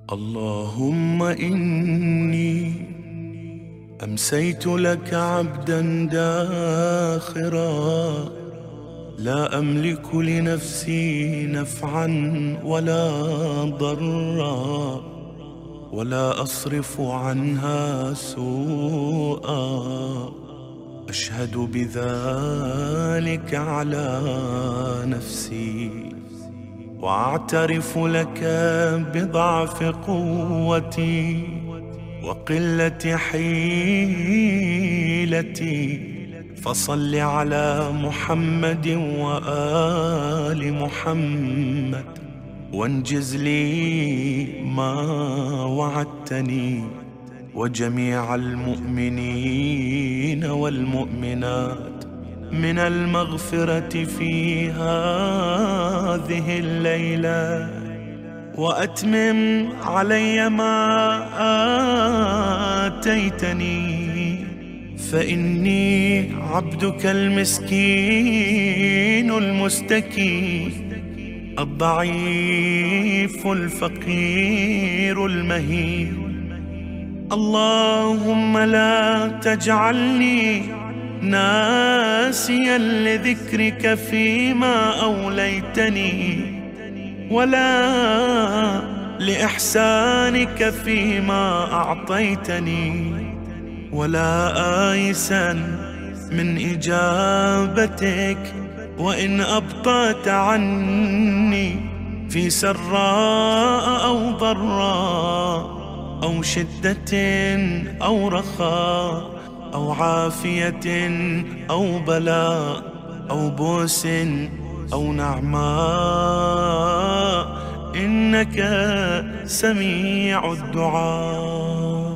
اللهم إني أمسيت لك عبدا داخرا، لا أملك لنفسي نفعا ولا ضرا، ولا أصرف عنها سوءا. أشهد بذلك على نفسي، وأعترف لك بضعف قوتي وقلة حيلتي. فصل على محمد وآل محمد، وانجز لي ما وعدتني وجميع المؤمنين والمؤمنات من المغفرة في هذه الليلة، وأتمم علي ما آتيتني، فإني عبدك المسكين المستكين الضعيف الفقير المهين. اللهم لا تجعلني ناسيا لذكرك فيما أوليتني، ولا لإحسانك فيما أعطيتني، ولا آيسا من إجابتك وإن أبطأت عني في سراء أو ضراء، أو شدة أو رخاء، أو عافية أو بلاء، أو بؤس أو نعماء، إنك سميع الدعاء.